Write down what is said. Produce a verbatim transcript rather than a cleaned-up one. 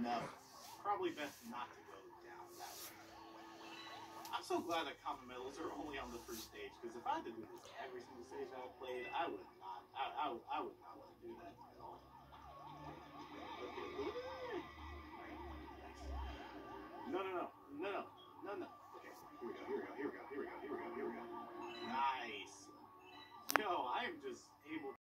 No. Probably best not to go down that way. I'm so glad that common medals are only on the first stage, because if I had to do this every single stage I played, I would not. I, I, I would not want to do that at all. Okay. No, no, no, no, no, no, no. Okay, here we go, here we go, here we go, here we go, here we go, here we go. Nice. Yo, I am just able